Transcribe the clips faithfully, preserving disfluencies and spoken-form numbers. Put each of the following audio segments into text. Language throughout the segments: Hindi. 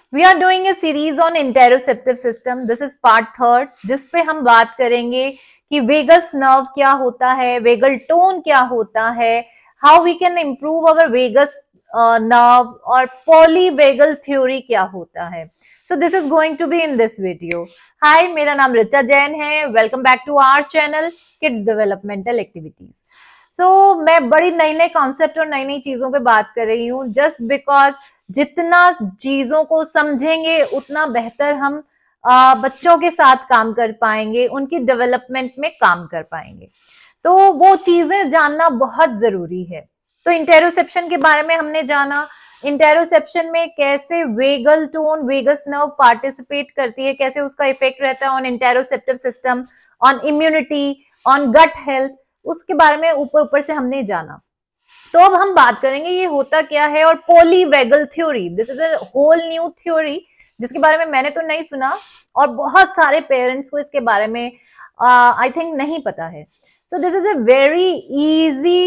We are doing a series on interoceptive system. This is part third, जिसपे हम बात करेंगे कि वेगस नर्व क्या होता है, वेगल टोन क्या होता है, how we can improve our vagus nerve, और पॉलीवेगल थ्योरी क्या होता है. So this is going to be in this video. Hi, मेरा नाम ऋचा जैन है. Welcome back to our channel kids developmental activities. So मैं बड़ी नई नई कॉन्सेप्ट और नई नई चीजों पे बात कर रही हूँ, जस्ट बिकॉज जितना चीजों को समझेंगे उतना बेहतर हम आ, बच्चों के साथ काम कर पाएंगे, उनकी डेवलपमेंट में काम कर पाएंगे. तो वो चीजें जानना बहुत जरूरी है. तो इंटेरोसेप्शन के बारे में हमने जाना. इंटेरोसेप्शन में कैसे vagal tone, vagus nerve participate करती है, कैसे उसका इफेक्ट रहता है on interoceptive system, on immunity, on gut health, उसके बारे में ऊपर ऊपर से हमने जाना. तो अब हम बात करेंगे ये होता क्या है. और polyvagal theory, this is a whole new theory जिसके बारे में मैंने तो नहीं सुना और बहुत सारे पेरेंट्स को इसके बारे में आई uh, थिंक नहीं पता है. So this is a very easy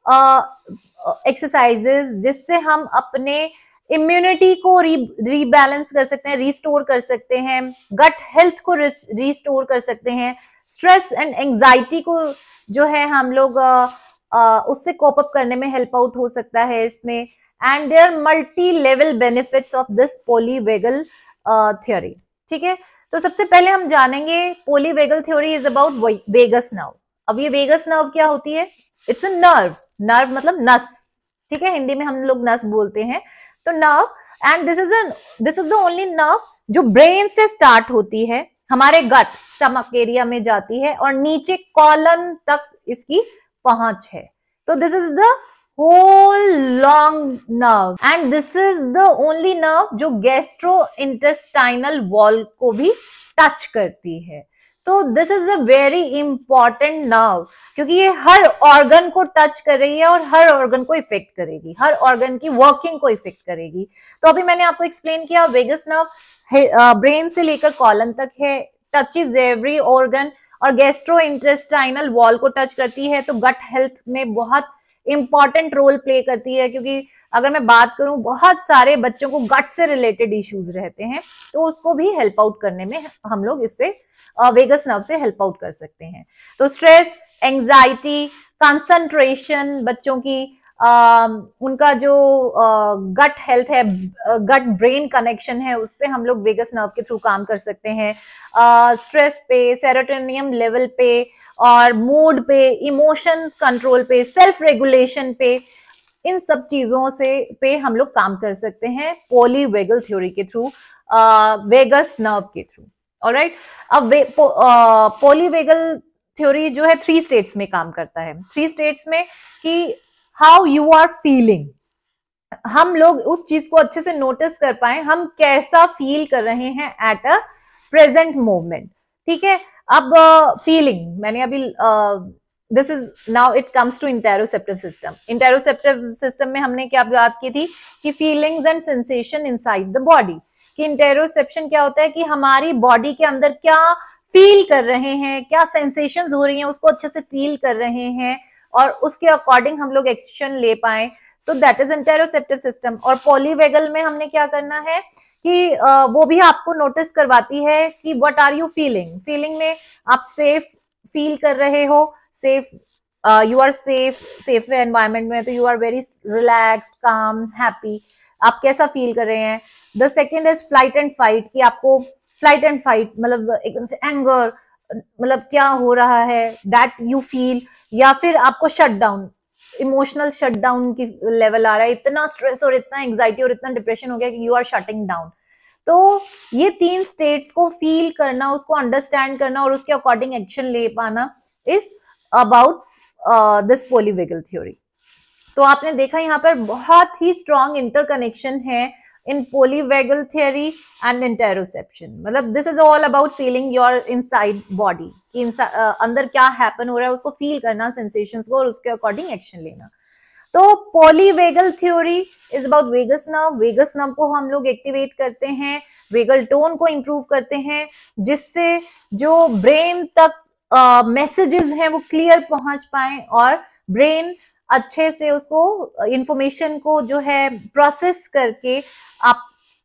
exercises जिससे हम अपने इम्यूनिटी को री रीबैलेंस कर सकते हैं, रिस्टोर कर सकते हैं, गट हेल्थ को रिस्टोर कर सकते हैं, स्ट्रेस एंड एंजाइटी को जो है हम लोग uh, Uh, उससे कोप अप करने में हेल्प आउट हो सकता है इसमें. And there are multi level benefits of this polyvagal theory. ठीक है, तो सबसे पहले हम जानेंगे polyvagal theory is about vagus nerve. अब ये वेगस नर्व क्या होती है? It's a nerve. नर्व मतलब नस. ठीक है, हिंदी में हम लोग नस बोलते हैं. तो nerve, and this is this is the only nerve जो ब्रेन से स्टार्ट होती है, हमारे गट स्टमक एरिया में जाती है और नीचे कॉलन तक इसकी पहुंच है. तो this is the whole long nerve and this is the only nerve जो गैस्ट्रो इंटेस्टाइनल वॉल को भी टच करती है. तो this is a very important nerve क्योंकि ये हर ऑर्गन को टच कर रही है और हर ऑर्गन को इफेक्ट करेगी, हर ऑर्गन की वर्किंग को इफेक्ट करेगी. तो अभी मैंने आपको एक्सप्लेन किया, वेगस नर्व ब्रेन से लेकर कॉलन तक है, टचेज एवरी ऑर्गन और गैस्ट्रो इंटेस्टाइनल वॉल को टच करती है. तो गट हेल्थ में बहुत इंपॉर्टेंट रोल प्ले करती है क्योंकि अगर मैं बात करूं, बहुत सारे बच्चों को गट से रिलेटेड इश्यूज रहते हैं, तो उसको भी हेल्प आउट करने में हम लोग इससे वेगस नर्व से हेल्प आउट कर सकते हैं. तो स्ट्रेस, एंजाइटी, कंसंट्रेशन, बच्चों की आ, उनका जो गट हेल्थ है, गट ब्रेन कनेक्शन है, उस पे हम लोग वेगस नर्व के थ्रू काम कर सकते हैं. स्ट्रेस पे, सेरोटोनियम लेवल पे, और मूड पे, इमोशन कंट्रोल पे, सेल्फ रेगुलेशन पे, इन सब चीजों से पे हम लोग काम कर सकते हैं पॉलीवेगल थ्योरी के थ्रू, वेगस नर्व के थ्रू. ऑलराइट, अब पॉलीवेगल थ्योरी जो है थ्री स्टेट्स में काम करता है. थ्री स्टेट्स में कि हाउ यू आर फीलिंग, हम लोग उस चीज को अच्छे से नोटिस कर पाए, हम कैसा फील कर रहे हैं एट अ प्रेजेंट मोमेंट. ठीक है, अब फीलिंग uh, मैंने अभी this is now it comes to interoceptive system. Interoceptive system में हमने क्या बात की थी कि feelings and sensation inside the body. कि इंटेरोसेप्शन क्या होता है कि हमारी बॉडी के अंदर क्या फील कर रहे हैं, क्या सेंसेशंस हो रही हैं, उसको अच्छे से फील कर रहे हैं और उसके अकॉर्डिंग हम लोग एक्शन ले पाए. तो दैट इज इंटेरोसेप्टिव सिस्टम. और पॉलीवेगल में हमने क्या करना है कि uh, वो भी आपको नोटिस करवाती है कि what are you feeling. Feeling में आप सेफ फील कर रहे हो, safe, you are safe, safe environment में, तो you are very relaxed, calm, happy, आप कैसा फील कर रहे हैं. The second is flight and fight, कि आपको फ्लाइट एंड फाइट मतलब एकदम से एंगर, मतलब क्या हो रहा है, दैट यू फील. या फिर आपको shut down, emotional shut down की लेवल आ रहा है, इतना स्ट्रेस और इतना एंजाइटी और इतना डिप्रेशन हो गया कि यू आर शटिंग डाउन. तो ये तीन स्टेट्स को फील करना, उसको अंडरस्टैंड करना और उसके अकॉर्डिंग एक्शन ले पाना is about this polyvagal theory. तो आपने देखा यहाँ पर बहुत ही स्ट्रॉन्ग इंटरकनेक्शन है इन पॉलीवेगल थ्योरी एंड इंटेरोसेप्शन. मतलब this is all about feeling your inside body, कि uh, अंदर क्या हैपन हो रहा है उसको फील करना, सेंसेशंस को, और उसके अकॉर्डिंग एक्शन लेना. तो polyvagal theory is about vagus nerve. Vagus nerve को हम लोग एक्टिवेट करते हैं, वेगल टोन को इंप्रूव करते हैं, जिससे जो ब्रेन तक मैसेजेस uh, हैं वो क्लियर पहुंच पाए और ब्रेन अच्छे से उसको इंफॉर्मेशन को जो है प्रोसेस करके आप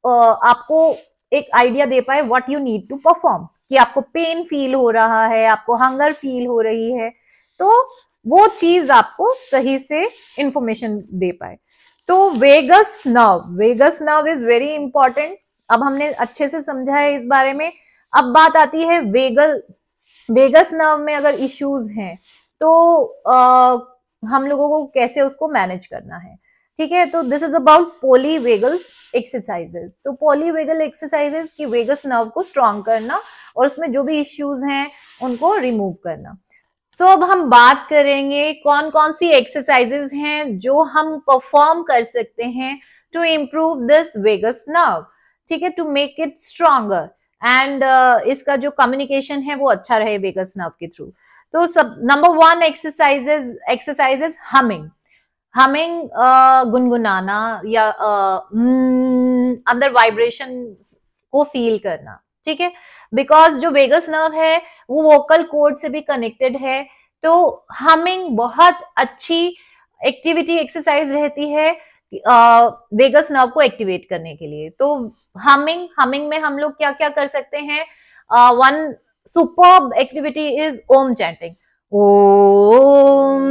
आपको एक आइडिया दे पाए what you need to perform, कि आपको पेन फील हो रहा है, आपको हंगर फील हो रही है, तो वो चीज आपको सही से इंफॉर्मेशन दे पाए। तो vagus nerve, vagus nerve is very important. अब हमने अच्छे से समझा है इस बारे में। अब बात आती है वेगल, वेगस नर्व में अगर इश्यूज हैं तो आ, हम लोगों को कैसे उसको मैनेज करना है। ठीक है, तो this is about polyvagal exercises. तो पॉलीवेगल एक्सरसाइजेस की वेगस नर्व को स्ट्रॉन्ग करना और उसमें जो भी इश्यूज हैं उनको रिमूव करना। सो so, अब हम बात करेंगे कौन कौन सी एक्सरसाइजेस हैं जो हम परफॉर्म कर सकते हैं to improve this vagus nerve. ठीक है, to make it stronger and इसका जो कम्युनिकेशन है वो अच्छा रहे वेगस नर्व के थ्रू। तो सब number one exercises exercises humming, humming गुनगुनाना या uh, अंदर वाइब्रेशन को फील करना। ठीक है, बिकॉज जो वेगस नर्व है वो वोकल कॉर्ड से भी कनेक्टेड है, तो हमिंग बहुत अच्छी एक्टिविटी एक्सरसाइज रहती है वेगस नर्व को एक्टिवेट करने के लिए। तो हमिंग, हमिंग में हम लोग क्या क्या कर सकते हैं? One superb activity is Om chanting, Om.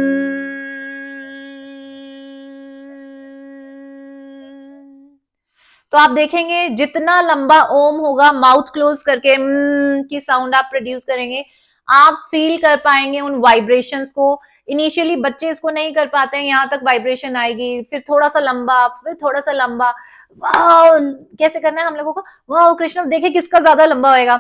तो आप देखेंगे जितना लंबा ओम होगा, माउथ क्लोज करके की साउंड आप प्रोड्यूस करेंगे, आप फील कर पाएंगे उन वाइब्रेशंस को। इनिशियली बच्चे इसको नहीं कर पाते हैं, यहां तक वाइब्रेशन आएगी, फिर थोड़ा सा लंबा, फिर थोड़ा सा लंबा। वाह, कैसे करना है हम लोगों को? वाह कृष्ण, देखे किसका ज्यादा लंबा होएगा।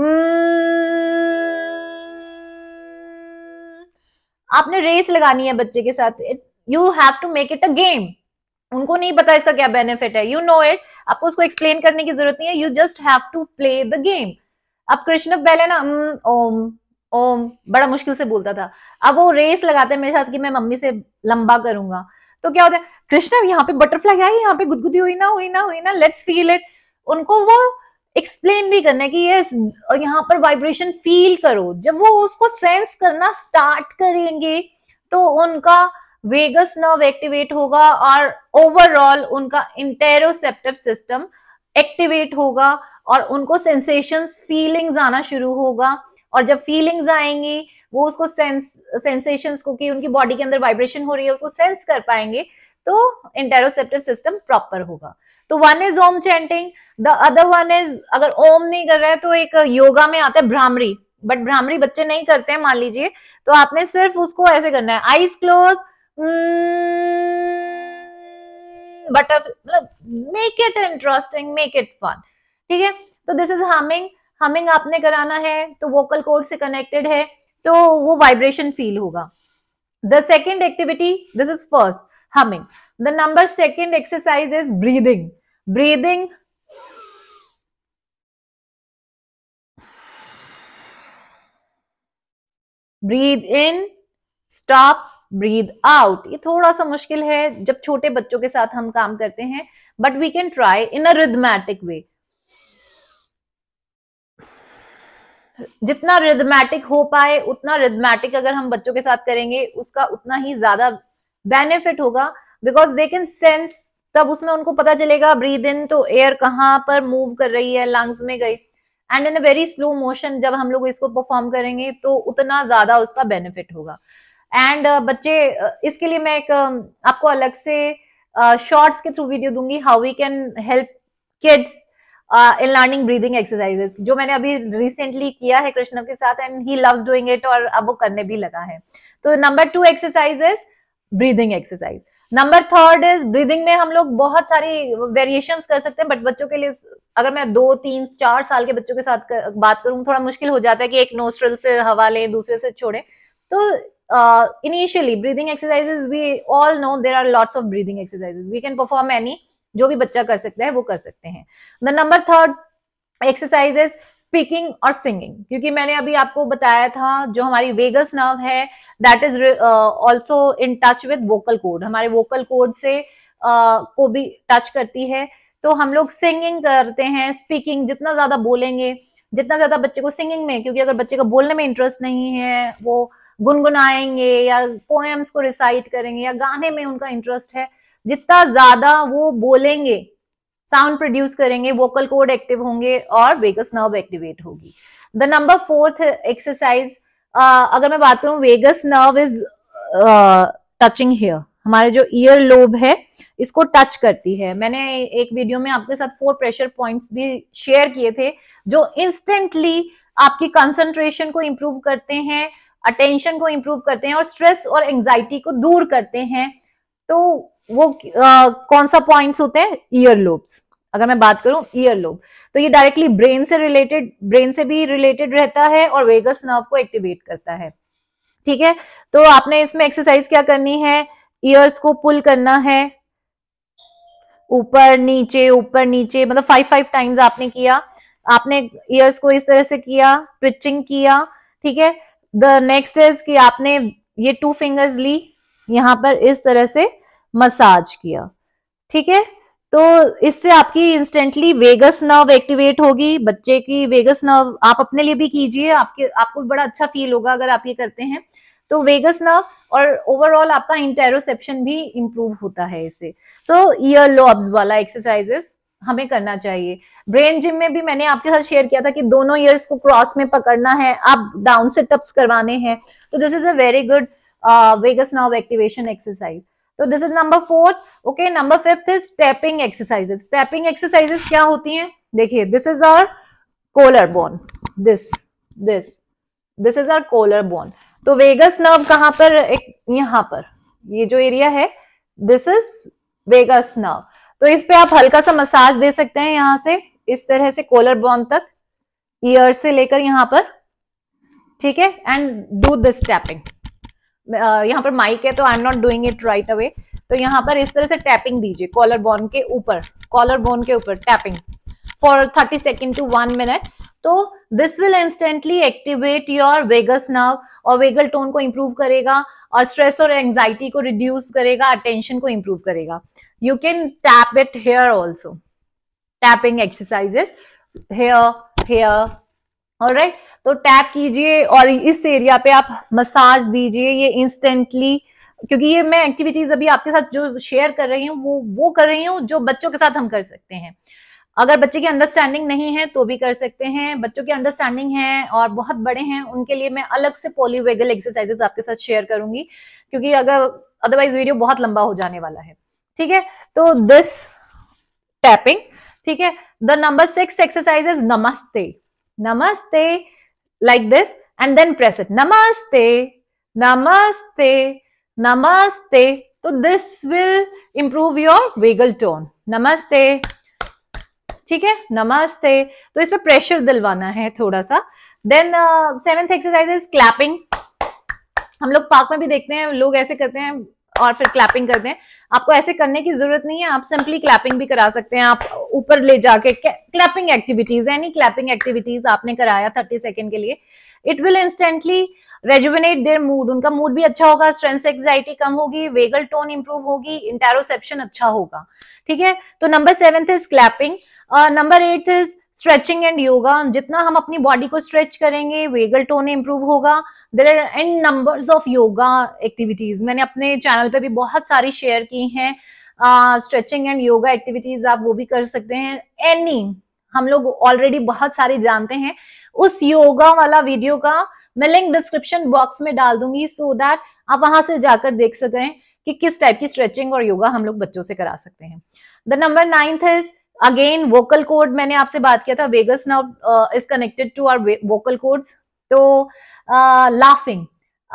आपने रेस लगानी है बच्चे के साथ, you have to make it a game. उनको नहीं पता इसका क्या बेनिफिट है, यू नो इट, आपको उसको एक्सप्लेन करने की जरूरत नहीं है, you just have to play the game. अब कृष्ण पहले ना ओम ओम बड़ा मुश्किल से बोलता था, अब वो रेस लगाते हैं मेरे साथ कि मैं मम्मी से लंबा करूंगा, तो क्या होता है, कृष्ण यहाँ पे बटरफ्लाई आई, यहाँ पे गुदगुदी हुई ना हुई ना हुई ना, लेट्स फील इट। उनको वो एक्सप्लेन भी करना है कि ये यहाँ पर वाइब्रेशन फील करो। जब वो उसको सेंस करना स्टार्ट करेंगे तो उनका वेगस नर्व एक्टिवेट होगा और ओवरऑल उनका इंटेरोसेप्टिव सिस्टम एक्टिवेट होगा और उनको सेंसेशंस, फीलिंग्स आना शुरू होगा। और जब फीलिंग्स आएंगी वो उसको सेंस सेंसेशंस को, कि उनकी बॉडी के अंदर वाइब्रेशन हो रही है, उसको सेंस कर पाएंगे, तो इंटेरोसेप्टिव सिस्टम प्रॉपर होगा। तो one is Om chanting, the other one is, अगर ओम नहीं कर रहे हैं तो एक योगा में आता है भ्रामरी, बट भ्रामरी बच्चे नहीं करते हैं मान लीजिए, तो आपने सिर्फ उसको ऐसे करना है, आईज क्लोज, बट मतलब make it interesting, make it fun. ठीक है, तो दिस इज हमिंग। हमिंग आपने कराना है तो वोकल कॉर्ड से कनेक्टेड है, तो वो वाइब्रेशन फील होगा। The second activity, this is first humming, the number second exercise is breathing. Breathing, breathe in, stop, breathe out. ये थोड़ा सा मुश्किल है जब छोटे बच्चों के साथ हम काम करते हैं, but we can try in a rhythmic way. जितना रिदमैटिक हो पाए उतना रिदमैटिक अगर हम बच्चों के साथ करेंगे उसका उतना ही ज्यादा बेनिफिट होगा, बिकॉज दे कैन सेंस, तब उसमें उनको पता चलेगा ब्रीद इन तो एयर कहाँ पर मूव कर रही है, लंग्स में गई, and in a very slow motion जब हम लोग इसको परफॉर्म करेंगे तो उतना ज्यादा उसका बेनिफिट होगा। एंड uh, बच्चे uh, इसके लिए मैं एक uh, आपको अलग से शॉर्ट्स uh, के थ्रू वीडियो दूंगी, how we can help kids in learning breathing exercises, जो मैंने अभी रिसेंटली किया है कृष्ण के साथ, and he loves doing it, और अब वो करने भी लगा है। तो number two exercise is breathing exercise. Number third is, breathing में हम लोग बहुत सारी वेरिएशंस कर सकते हैं, बट बच्चों के लिए अगर मैं दो तीन चार साल के बच्चों के साथ कर, बात करूं, थोड़ा मुश्किल हो जाता है कि एक नोस्ट्रल से हवा लें, दूसरे से छोड़े। तो uh, initially breathing exercises, we all know there are lots of breathing exercises, we can perform any, जो भी बच्चा कर सकता है वो कर सकते हैं। The number third exercise is speaking और सिंगिंग, क्योंकि मैंने अभी आपको बताया था जो हमारी वेगस नर्व है that is also in touch with vocal cord, हमारे वोकल कॉर्ड से uh, को भी टच करती है। तो हम लोग सिंगिंग करते हैं, स्पीकिंग जितना ज्यादा बोलेंगे, जितना ज्यादा बच्चे को सिंगिंग में, क्योंकि अगर बच्चे को बोलने में इंटरेस्ट नहीं है, वो गुनगुनाएंगे या पोएम्स को रिसाइट करेंगे या गाने में उनका इंटरेस्ट है, जितना ज्यादा वो बोलेंगे साउंड प्रोड्यूस करेंगे, वोकल कॉर्ड एक्टिव होंगे और वेगस नर्व एक्टिवेट होगी। द नंबर फोर्थ एक्सरसाइज, अगर मैं बात करूं, vagus nerve is touching here, हमारे जो ईयर लोब है इसको टच करती है। मैंने एक वीडियो में आपके साथ फोर प्रेशर पॉइंट्स भी शेयर किए थे जो इंस्टेंटली आपकी कंसंट्रेशन को इंप्रूव करते हैं, अटेंशन को इंप्रूव करते हैं और स्ट्रेस और एंजाइटी को दूर करते हैं। तो वो आ, कौन सा पॉइंट्स होते हैं? Ear lobes. अगर मैं बात करूं ईयर लोब, तो ये डायरेक्टली ब्रेन से रिलेटेड, ब्रेन से भी रिलेटेड रहता है और वेगस नर्व को एक्टिवेट करता है। ठीक है, तो आपने इसमें एक्सरसाइज क्या करनी है, ईयर्स को पुल करना है, ऊपर नीचे ऊपर नीचे, मतलब फाइव फाइव टाइम्स आपने किया, आपने ईयर्स को इस तरह से किया, ट्विचिंग किया। ठीक है, द नेक्स्ट इज कि आपने ये टू फिंगर्स ली, यहां पर इस तरह से मसाज किया। ठीक है, तो इससे आपकी इंस्टेंटली वेगस नर्व एक्टिवेट होगी। बच्चे की वेगस नर्व आप अपने लिए भी कीजिए, आपके आपको बड़ा अच्छा फील होगा अगर आप ये करते हैं। तो वेगस नर्व और ओवरऑल आपका इंटेरोसेप्शन भी इंप्रूव होता है इससे। सो ईयर लोब्स वाला एक्सरसाइजेस हमें करना चाहिए। ब्रेन जिम में भी मैंने आपके साथ शेयर किया था कि दोनों ईयर्स को क्रॉस में पकड़ना है, आप डाउन सिटअप्स करवाने हैं। तो this is a very good vagus nerve activation exercise. तो this is number fourth. Okay, number fifth is tapping exercises. Tapping exercises क्या होती हैं? देखिए, this is our collar bone, this this this is our collar bone. तो वेगस नर्व कहां पर? एक यहां पर, ये जो एरिया है, दिस इज वेगस नर्व। तो इस पे आप हल्का सा मसाज दे सकते हैं, यहां से इस तरह से कोलर बोन तक, ईयर से लेकर यहां पर। ठीक है, एंड डू दिस टैपिंग। यहाँ पर माइक है तो I am not doing it right away. तो यहाँ पर इस तरह से टैपिंग दीजिए कॉलर बोन के ऊपर, कॉलर बोन के ऊपर tapping for thirty second to one minute. तो this will instantly activate your vagus nerve और वेगल टोन को इंप्रूव करेगा और स्ट्रेस और एंजाइटी को रिड्यूस करेगा, अटेंशन को इंप्रूव करेगा। You can tap it here also, tapping exercises here here. Alright, तो टैप कीजिए और इस एरिया पे आप मसाज दीजिए, ये इंस्टेंटली, क्योंकि ये मैं एक्टिविटीज अभी आपके साथ जो शेयर कर रही हूँ वो वो कर रही हूँ जो बच्चों के साथ हम कर सकते हैं। अगर बच्चे की अंडरस्टैंडिंग नहीं है तो भी कर सकते हैं, बच्चों की अंडरस्टैंडिंग है और बहुत बड़े हैं उनके लिए मैं अलग से पॉलीवेगल एक्सरसाइजेस आपके साथ शेयर करूंगी, क्योंकि अगर अदरवाइज वीडियो बहुत लंबा हो जाने वाला है। ठीक है, तो दिस टैपिंग। ठीक है, the number six exercise is नमस्ते। नमस्ते like this and then press it, namaste namaste namaste। तो this will improve your vagal tone, namaste। ठीक है, नमस्ते। तो इस पे प्रेशर दिलवाना है थोड़ा सा। Then seventh exercise is clapping. हम लोग पार्क में भी देखते हैं, लोग ऐसे करते हैं और फिर क्लैपिंग करते हैं। आपको ऐसे करने की जरूरत नहीं है, आप सिंपली क्लैपिंग भी करा सकते हैं। आप ऊपर ले जाके clapping activities, any clapping activities आपने कराया थर्टी सेकेंड के लिए, it will instantly rejuvenate their mood. उनका मूड भी अच्छा होगा, स्ट्रेस एंजाइटी कम होगी, वेगल टोन इंप्रूव होगी, इंटेरोसेप्शन अच्छा होगा। ठीक है, तो number seventh is clapping. Number eight is stretching and yoga. जितना हम अपनी बॉडी को स्ट्रेच करेंगे वेगल टोन इंप्रूव होगा। There are an numbers of yoga activities, मैंने अपने चैनल पे भी बहुत सारी शेयर की हैं। स्ट्रेचिंग एंड योगा एक्टिविटीज आप वो भी कर सकते हैं। एनी, हम लोग ऑलरेडी बहुत सारी जानते हैं। उस योगा वाला वीडियो का मैं लिंक डिस्क्रिप्शन बॉक्स में डाल दूंगी, सो दैट आप वहां से जाकर देख सकें कि किस टाइप की स्ट्रेचिंग और योगा हम लोग बच्चों से करा सकते हैं। The number ninth is again vocal cord. मैंने आपसे बात किया था vagus nerve is connected to our vocal cords. तो लाफिंग,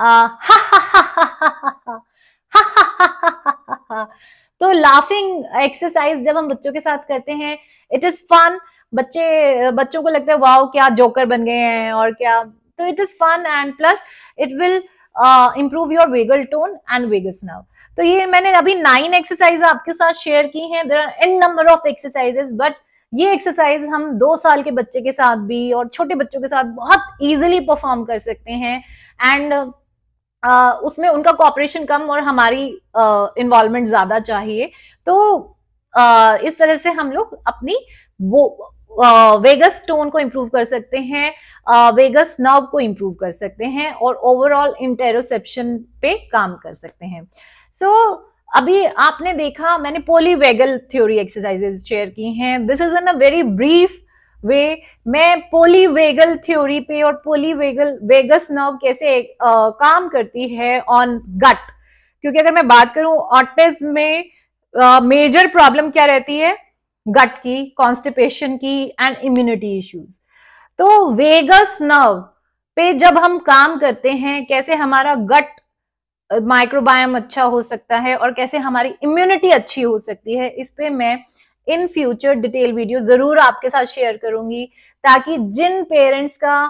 तो लाफिंग एक्सरसाइज जब हम बच्चों के साथ करते हैं, इट इज फन। बच्चे बच्चों को लगता है वाओ क्या जोकर बन गए हैं और क्या, तो it is fun and plus it will improve your vagal tone and vagus nerve. तो ये मैंने अभी नाइन एक्सरसाइज आपके साथ शेयर की हैं। There are an number of exercises, but ये एक्सरसाइज हम दो साल के बच्चे के साथ भी और छोटे बच्चों के साथ बहुत इजीली परफॉर्म कर सकते हैं। एंड uh, उसमें उनका कोऑपरेशन कम और हमारी इन्वॉल्वमेंट uh, ज्यादा चाहिए। तो uh, इस तरह से हम लोग अपनी वो वेगस टोन को इंप्रूव कर सकते हैं, वेगस uh, नर्व को इंप्रूव कर सकते हैं और ओवरऑल इंटेरोसेप्शन पे काम कर सकते हैं। सो so, अभी आपने देखा, मैंने पॉलीवेगल थ्योरी एक्सरसाइजेज शेयर की हैं. This is in a very brief way. मैं पॉलीवेगल थ्योरी पे और पॉलीवेगल वेगस नर्व कैसे uh, काम करती है ऑन गट, क्योंकि अगर मैं बात करूं ऑटिज्म में मेजर uh, प्रॉब्लम क्या रहती है, गट की, कॉन्स्टिपेशन की एंड इम्यूनिटी इश्यूज. तो वेगस नर्व पे जब हम काम करते हैं, कैसे हमारा गट माइक्रोबायोम अच्छा हो सकता है और कैसे हमारी इम्यूनिटी अच्छी हो सकती है, इस पे मैं इन फ्यूचर डिटेल वीडियो जरूर आपके साथ शेयर करूंगी, ताकि जिन पेरेंट्स का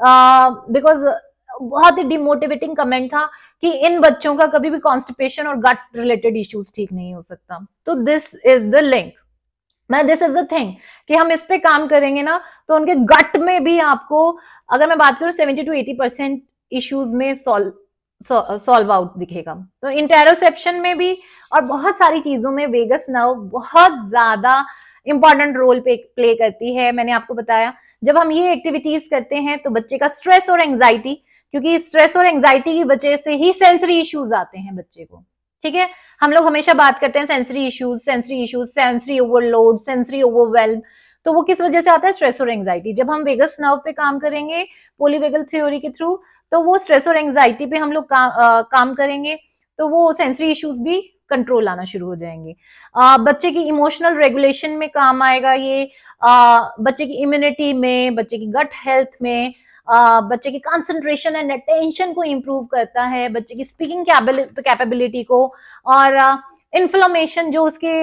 बिकॉज uh, बहुत ही डिमोटिवेटिंग कमेंट था कि इन बच्चों का कभी भी कॉन्स्टिपेशन और गट रिलेटेड इश्यूज ठीक नहीं हो सकता. तो दिस इज द लिंक, मैं दिस इज द थिंग कि हम इस पे काम करेंगे ना, तो उनके गट में भी आपको, अगर मैं बात करूं seventy to eighty percent issues में सॉल्व सॉल्व आउट दिखेगा. तो इंटेरोसेप्शन में भी और बहुत सारी चीजों में वेगस नर्व बहुत ज्यादा इंपॉर्टेंट रोल प्ले करती है. मैंने आपको बताया, जब हम ये एक्टिविटीज करते हैं तो बच्चे का स्ट्रेस और एंजाइटी, क्योंकि स्ट्रेस और एंजाइटी की वजह से ही सेंसरी इश्यूज आते हैं बच्चे को. ठीक है, हम लोग हमेशा बात करते हैं sensory issues, sensory issues, sensory overload, sensory overwhelm. तो वो किस वजह से आता है, स्ट्रेस और एंजाइटी. जब हम वेगस नर्व पे काम करेंगे पॉलीवेगल थ्योरी के थ्रू, तो वो स्ट्रेस और एंजाइटी पे हम लोग का, आ, काम करेंगे, तो वो सेंसरी इश्यूज भी कंट्रोल आना शुरू हो जाएंगे. आ, बच्चे की इमोशनल रेगुलेशन में काम आएगा ये, आ, बच्चे की इम्यूनिटी में, बच्चे की गट हेल्थ में, आ, बच्चे की कंसंट्रेशन एंड अटेंशन को इंप्रूव करता है, बच्चे की स्पीकिंग कैपेबिलिटी को, और इन्फ्लेमेशन जो उसके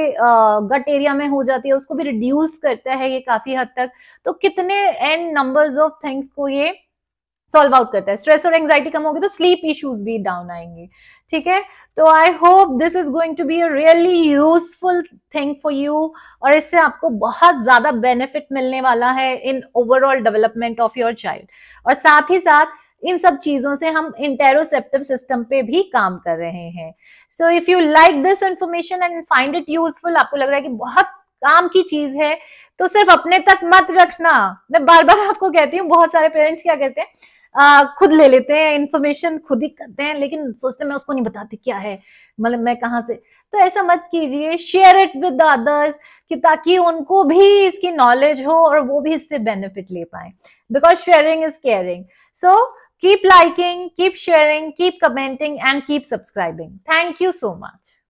गट एरिया में हो जाती है उसको भी रिड्यूस करता है ये काफी हद तक. तो कितने एंड नंबर्स ऑफ थिंग्स को ये सॉल्व आउट करता है. स्ट्रेस और एंजाइटी कम होगी तो स्लीप इश्यूज भी डाउन आएंगे. ठीक है, तो I hope this is going to be a really useful thing for you, और इससे आपको बहुत ज्यादा बेनिफिट मिलने वाला है in overall development of your child. और साथ ही साथ इन सब चीजों से हम इंटेरोसेप्टिव सिस्टम पे भी काम कर रहे हैं. So if you like this information and find it useful, आपको लग रहा है कि बहुत काम की चीज है, तो सिर्फ अपने तक मत रखना. मैं बार बार आपको कहती हूँ, बहुत सारे पेरेंट्स क्या कहते हैं, आ, खुद ले लेते हैं इन्फॉर्मेशन, खुद ही करते हैं, लेकिन सोचते हैं मैं उसको नहीं बताती क्या है, मतलब मैं कहाँ से. तो ऐसा मत कीजिए, share it with the others, कि ताकि उनको भी इसकी नॉलेज हो और वो भी इससे बेनिफिट ले पाए, because sharing is caring. So keep liking, keep sharing, keep commenting and keep subscribing. Thank you so much.